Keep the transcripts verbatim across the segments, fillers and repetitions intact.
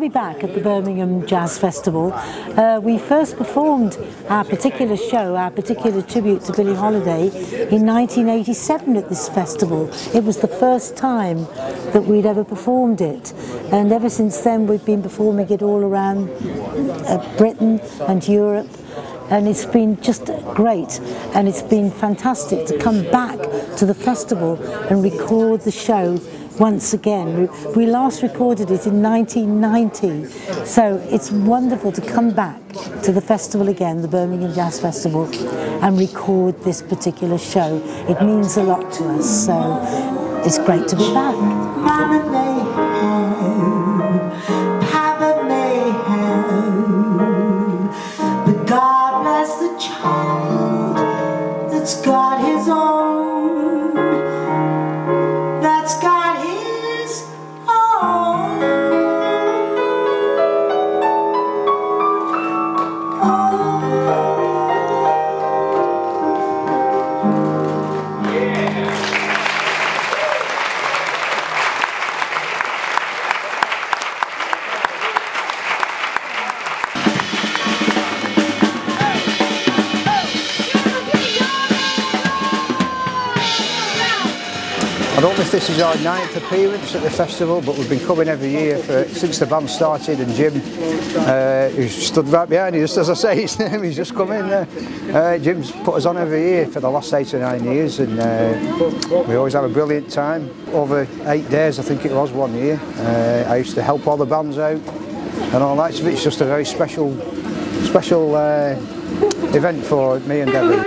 be back at the Birmingham Jazz Festival. Uh, we first performed our particular show, our particular tribute to Billie Holiday, in nineteen eighty-seven at this festival. It was the first time that we'd ever performed it, and ever since then we've been performing it all around uh, Britain and Europe. And it's been just great, and it's been fantastic to come back to the festival and record the show once again. We, we last recorded it in nineteen ninety, so it's wonderful to come back to the festival again, the Birmingham Jazz Festival, and record this particular show. It means a lot to us, so it's great to be back. Mama may have, Papa may have, but God bless the child that's got his own, that's got his own. I don't know if this is our ninth appearance at the festival, but we've been coming every year for, since the band started, and Jim, uh, who's stood right behind you, just as I say his name, he's just come in there. Uh, Jim's put us on every year for the last eight or nine years, and uh, we always have a brilliant time. Over eight days, I think it was, one year. Uh, I used to help all the bands out and all that, so it's just a very special, special uh, event for me and Debbie.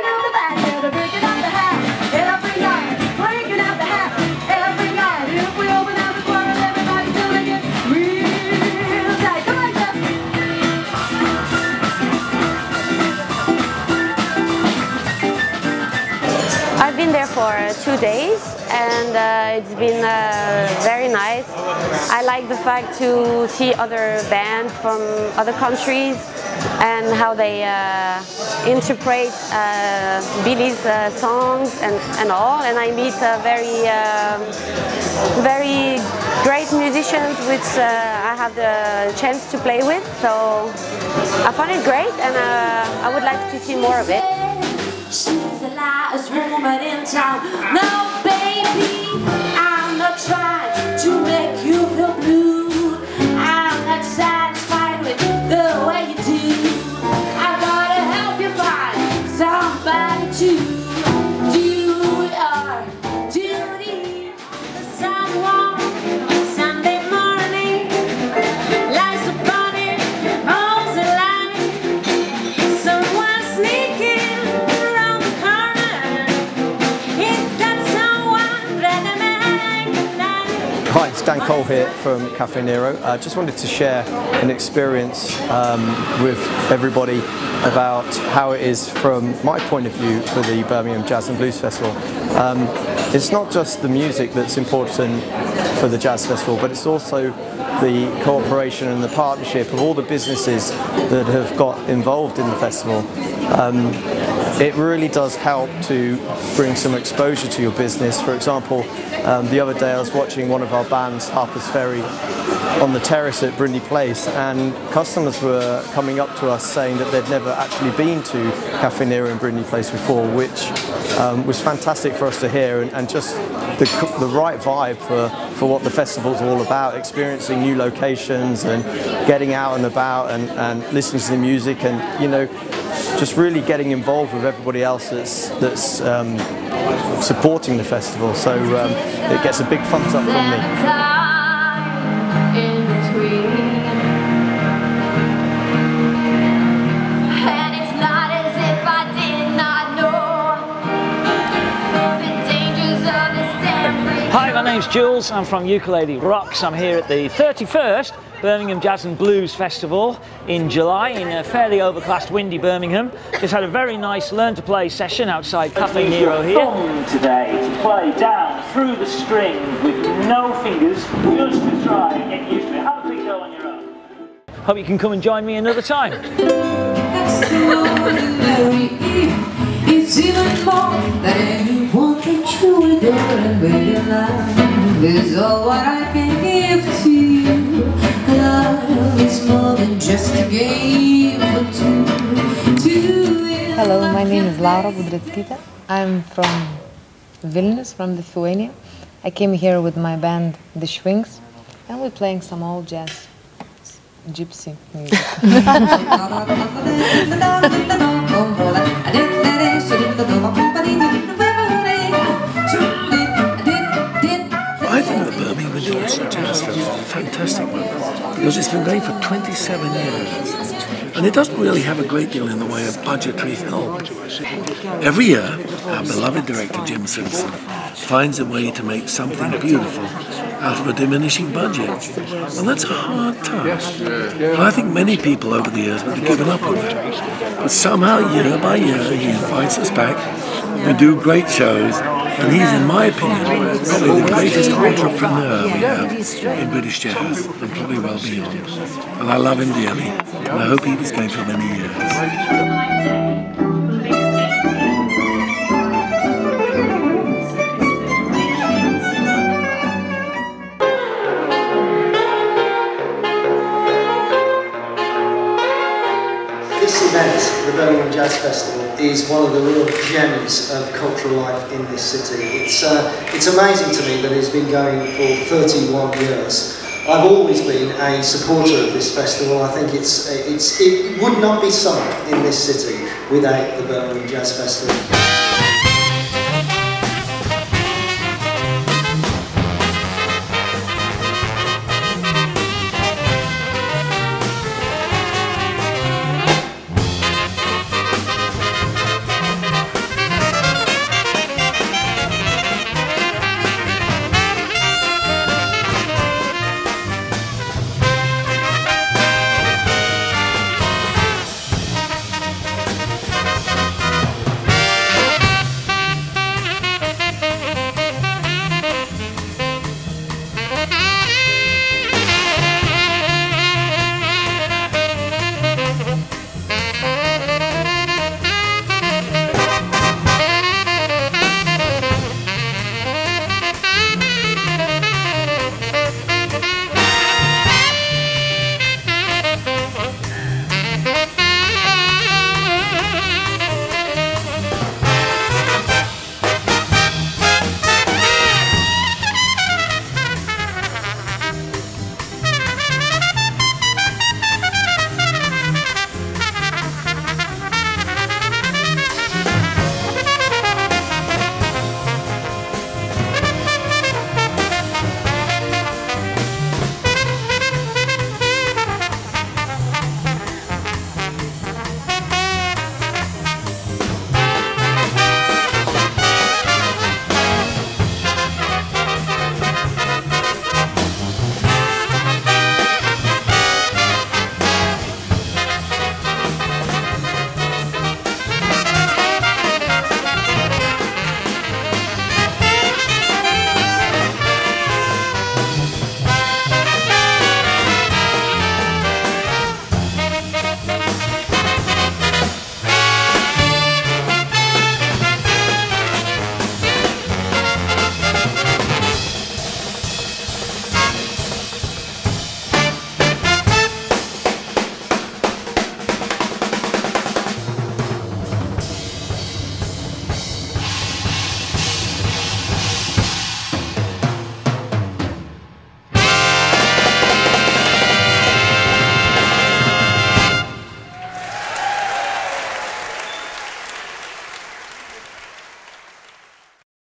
I've been there for two days, and uh, it's been uh, very nice. I like the fact to see other bands from other countries and how they uh, interpret uh, Billie's uh, songs and, and all. And I meet uh, very, uh, very great musicians which uh, I have the chance to play with. So I found it great, and uh, I would like to see more of it. She's the lightest woman in town. No, baby, I'm not trying to make you feel blue. I'm not satisfied with the way you do. I gotta help you find somebody to do your duty. Someone Sunday morning lies upon it, owns the line. Someone sneaking. Hi, it's Dan Cole here from Cafe Nero. I uh, just wanted to share an experience um, with everybody about how it is from my point of view for the Birmingham Jazz and Blues Festival. Um, it's not just the music that's important for the Jazz Festival, but it's also the cooperation and the partnership of all the businesses that have got involved in the festival. Um, it really does help to bring some exposure to your business. For example, um, the other day I was watching one of our bands, Harper's Ferry, on the terrace at Brindley Place, and customers were coming up to us saying that they'd never actually been to Cafe Nero in Brindley Place before, which um, was fantastic for us to hear, and, and just the, the right vibe for, for what the festival's all about, experiencing new locations and getting out and about and, and listening to the music, and you know, just really getting involved with everybody else that's, that's um, supporting the festival. So um, it gets a big thumbs up from me. Hi, my name's Jules. I'm from Ukulele Rocks. I'm here at the thirty-first Birmingham Jazz and Blues Festival in July in a fairly overcast, windy Birmingham. Just had a very nice learn to play session outside Cafe Nero here. Fun today to play down through the string with no fingers, just to try and get used to it. Have a quick go on your own. Hope you can come and join me another time. It's even more than anyone that you adore and realize is all what I can give to you. Love is more than just a game for two. Hello, my name is Laura Budretskita. I'm from Vilnius, from Lithuania. I came here with my band, The Schwings, and we're playing some old jazz, gypsy music. I think the Birmingham Jazz Festival is a fantastic one because it's been going for twenty-seven years and it doesn't really have a great deal in the way of budgetary help. Every year, our beloved director Jim Simpson finds a way to make something beautiful out of a diminishing budget. And that's a hard task. And I think many people over the years would have given up on that. But somehow, year by year, he invites us back. We do great shows, and he's, in my opinion, probably the greatest entrepreneur we have in British jazz, and probably well beyond. And I love him dearly, and I hope he was going for many years. This event, the Birmingham Jazz Festival, is one of the real gems of cultural life in this city. It's, uh, it's amazing to me that it's been going for thirty-one years. I've always been a supporter of this festival. I think it's, it's, it would not be summer in this city without the Birmingham Jazz Festival.